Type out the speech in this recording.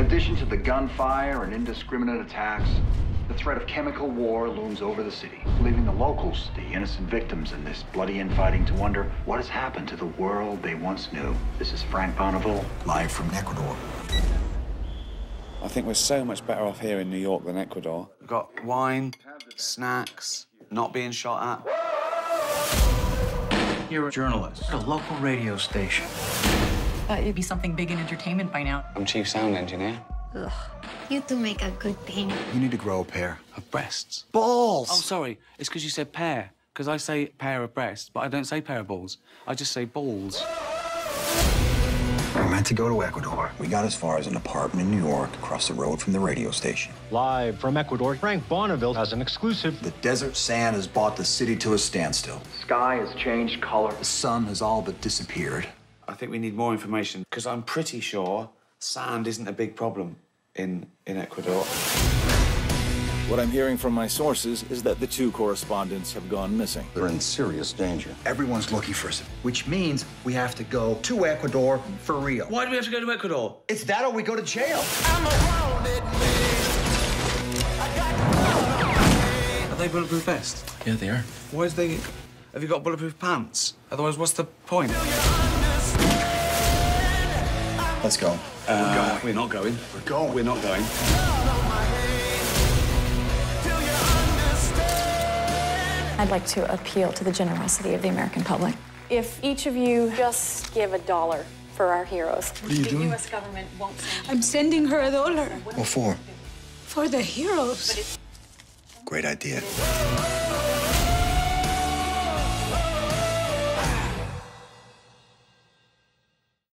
addition to the gunfire and indiscriminate attacks, the threat of chemical war looms over the city, leaving the locals, the innocent victims in this bloody infighting, to wonder what has happened to the world they once knew. This is Frank Bonneville, live from Ecuador. I think we're so much better off here in New York than Ecuador. We've got wine, snacks, not being shot at. You're a journalist at a local radio station. It'd be something big in entertainment by now. I'm chief sound engineer. Ugh, you two make a good team. You need to grow a pair Of breasts. balls. Oh, sorry. It's because you said pair. Because I say pair of breasts, but I don't say pair of balls. I just say balls. We meant to go to Ecuador. We got as far as an apartment in New York, across the road from the radio station. Live from Ecuador, Frank Bonneville has an exclusive. The desert sand has brought the city to a standstill. Sky has changed color. The sun has all but disappeared. I think we need more information, because I'm pretty sure sand isn't a big problem in Ecuador. What I'm hearing from my sources is that the two correspondents have gone missing. They're in serious danger. Everyone's looking for us, which means we have to go to Ecuador for real. Why do we have to go to Ecuador? It's that or we go to jail. Are they bulletproof vests? Yeah, they are. Why have you got bulletproof pants? Otherwise, what's the point? Let's go. We're not going. We're going. We're not going. I'd like to appeal to the generosity of the American public. If each of you just give $1 for our heroes. What are you doing? The U.S. government won't send. I'm sending her $1. What for? For the heroes. Great idea.